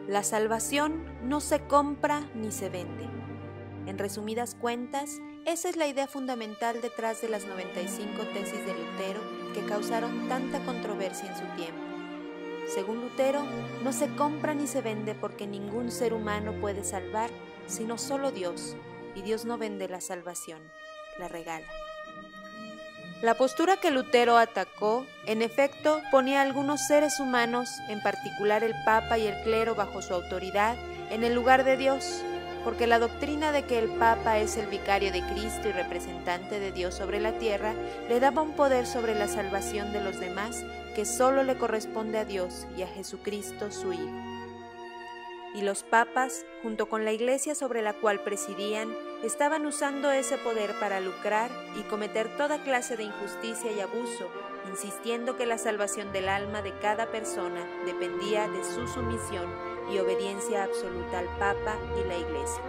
La salvación no se compra ni se vende. En resumidas cuentas, esa es la idea fundamental detrás de las 95 tesis de Lutero que causaron tanta controversia en su tiempo. Según Lutero, no se compra ni se vende porque ningún ser humano puede salvar, sino solo Dios, y Dios no vende la salvación, la regala. La postura que Lutero atacó, en efecto, ponía a algunos seres humanos, en particular el Papa y el clero bajo su autoridad, en el lugar de Dios, porque la doctrina de que el Papa es el vicario de Cristo y representante de Dios sobre la tierra, le daba un poder sobre la salvación de los demás que solo le corresponde a Dios y a Jesucristo su Hijo. Y los papas, junto con la iglesia sobre la cual presidían, estaban usando ese poder para lucrar y cometer toda clase de injusticia y abuso, insistiendo que la salvación del alma de cada persona dependía de su sumisión y obediencia absoluta al Papa y la Iglesia.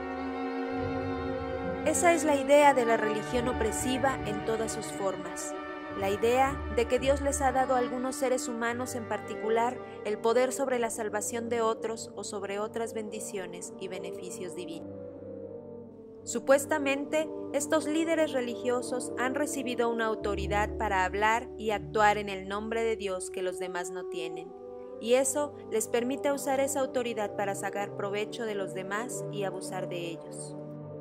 Esa es la idea de la religión opresiva en todas sus formas. La idea de que Dios les ha dado a algunos seres humanos en particular el poder sobre la salvación de otros o sobre otras bendiciones y beneficios divinos. Supuestamente, estos líderes religiosos han recibido una autoridad para hablar y actuar en el nombre de Dios que los demás no tienen, y eso les permite usar esa autoridad para sacar provecho de los demás y abusar de ellos.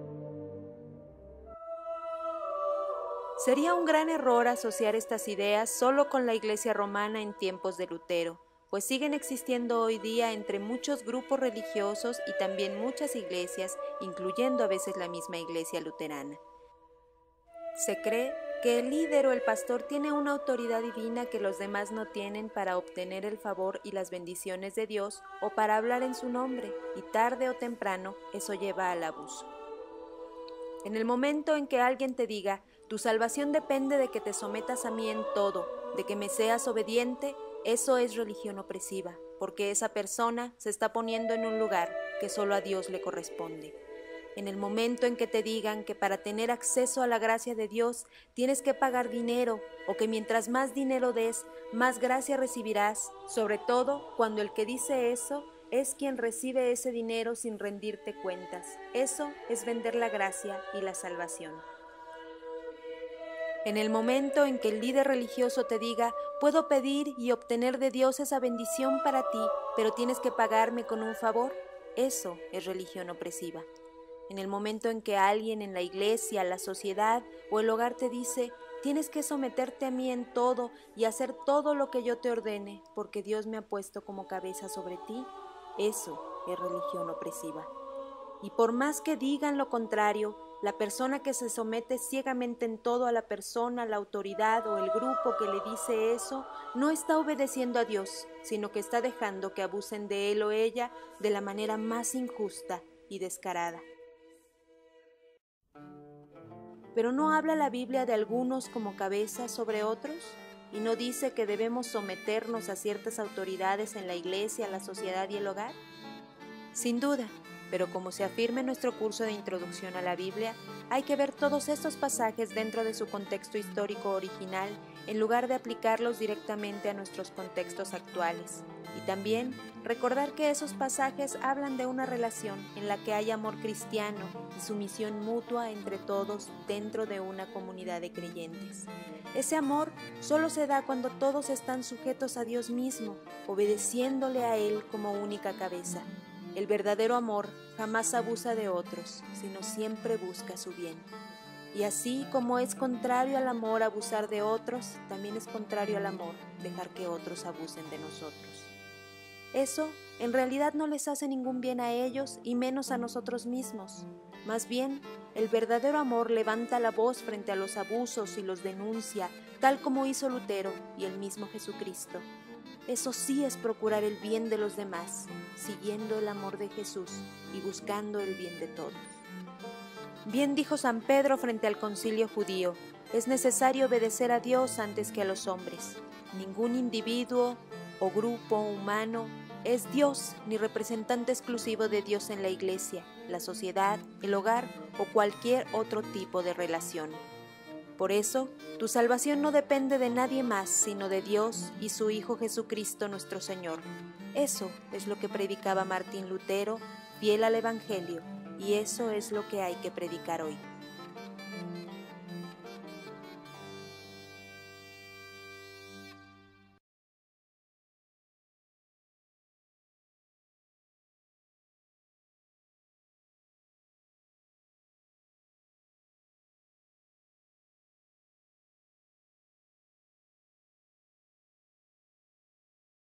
Sería un gran error asociar estas ideas solo con la Iglesia romana en tiempos de Lutero, pues siguen existiendo hoy día entre muchos grupos religiosos y también muchas iglesias, incluyendo a veces la misma iglesia luterana. Se cree que el líder o el pastor tiene una autoridad divina que los demás no tienen para obtener el favor y las bendiciones de Dios o para hablar en su nombre, y tarde o temprano eso lleva al abuso. En el momento en que alguien te diga, tu salvación depende de que te sometas a mí en todo, de que me seas obediente, eso es religión opresiva, porque esa persona se está poniendo en un lugar que solo a Dios le corresponde. En el momento en que te digan que para tener acceso a la gracia de Dios tienes que pagar dinero, o que mientras más dinero des, más gracia recibirás, sobre todo cuando el que dice eso es quien recibe ese dinero sin rendirte cuentas. Eso es vender la gracia y la salvación. En el momento en que el líder religioso te diga, puedo pedir y obtener de Dios esa bendición para ti, pero tienes que pagarme con un favor, eso es religión opresiva. En el momento en que alguien en la iglesia, la sociedad o el hogar te dice, tienes que someterte a mí en todo y hacer todo lo que yo te ordene, porque Dios me ha puesto como cabeza sobre ti, eso es religión opresiva. Y por más que digan lo contrario, la persona que se somete ciegamente en todo a la persona, la autoridad o el grupo que le dice eso, no está obedeciendo a Dios, sino que está dejando que abusen de él o ella de la manera más injusta y descarada. ¿Pero no habla la Biblia de algunos como cabezas sobre otros? ¿Y no dice que debemos someternos a ciertas autoridades en la iglesia, la sociedad y el hogar? Sin duda, pero como se afirma en nuestro curso de introducción a la Biblia, hay que ver todos estos pasajes dentro de su contexto histórico original en lugar de aplicarlos directamente a nuestros contextos actuales. Y también recordar que esos pasajes hablan de una relación en la que hay amor cristiano y sumisión mutua entre todos dentro de una comunidad de creyentes. Ese amor solo se da cuando todos están sujetos a Dios mismo, obedeciéndole a Él como única cabeza. El verdadero amor jamás abusa de otros, sino siempre busca su bien. Y así como es contrario al amor abusar de otros, también es contrario al amor dejar que otros abusen de nosotros. Eso en realidad no les hace ningún bien a ellos y menos a nosotros mismos. Más bien, el verdadero amor levanta la voz frente a los abusos y los denuncia, tal como hizo Lutero y el mismo Jesucristo. Eso sí es procurar el bien de los demás, siguiendo el amor de Jesús y buscando el bien de todos. Bien dijo San Pedro frente al concilio judío, es necesario obedecer a Dios antes que a los hombres. Ningún individuo o grupo humano es Dios ni representante exclusivo de Dios en la iglesia, la sociedad, el hogar o cualquier otro tipo de relación. Por eso, tu salvación no depende de nadie más, sino de Dios y su Hijo Jesucristo nuestro Señor. Eso es lo que predicaba Martín Lutero, fiel al Evangelio, y eso es lo que hay que predicar hoy.